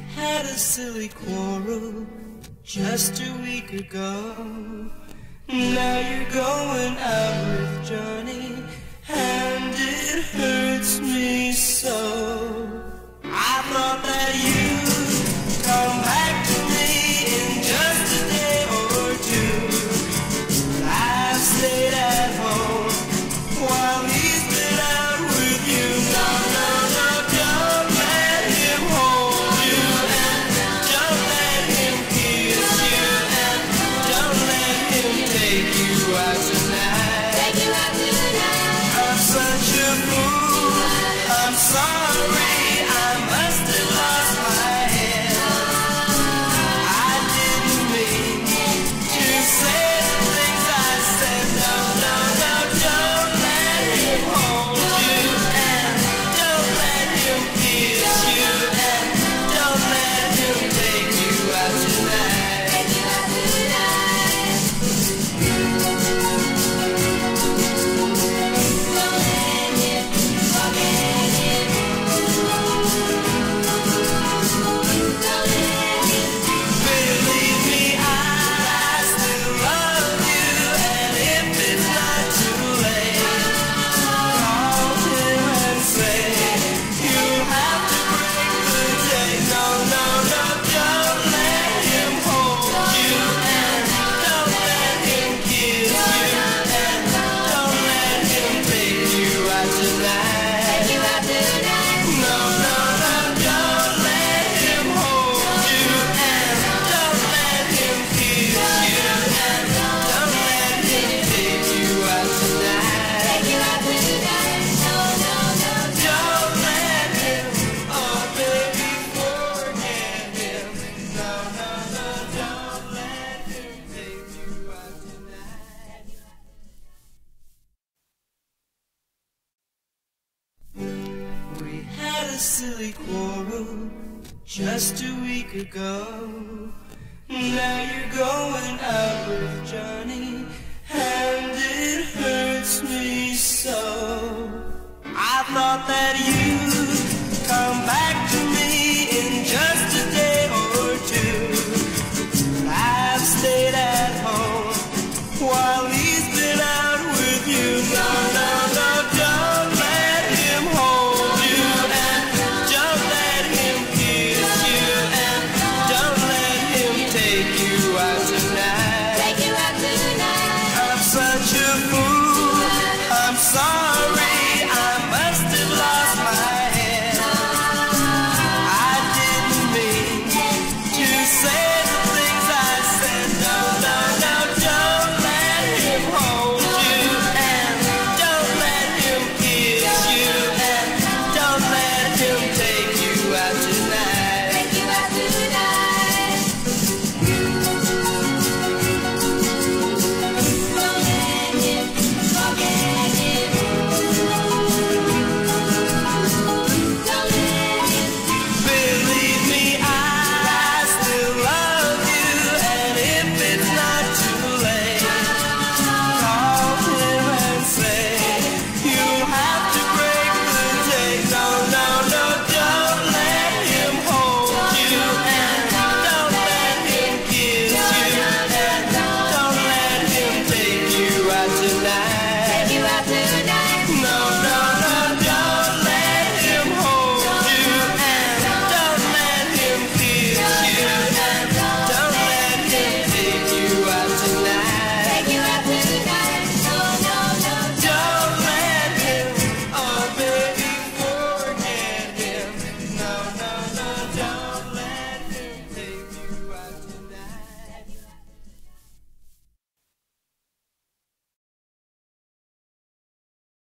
had a silly quarrel just a week ago. Now you're going out with Johnny, and it hurts me so. I thought that you'd come back to me in just a day or two. I've stayed at home while he's been out with you. No, no, no, don't let him hold you, and don't let him kiss you, and don't let him take you out tonight. Take you out tonight. I'm such a fool, I'm sorry, I must have lost my head. I didn't mean to say the things I said. No, no, no, don't let him hold you, and don't let him kiss you, and don't let him take you out tonight. Take you out tonight. Don't let him forget him. Don't let him. Believe me, I still love you, and if it's not too late, call him and say you have to break the day. No, no, no, don't let him hold you, and don't let him kiss you, and don't let him take you out tonight. Take you out tonight. No, no, no, don't let him hold you, and don't let him kiss you, and don't let him take you out tonight. Take you out tonight. No, no, no. Don't let him, oh baby, forget him. No, no, no, don't let him take you out tonight. We had a silly quarrel just a week ago. Now you're going out with Johnny, and it hurts me so. I thought that you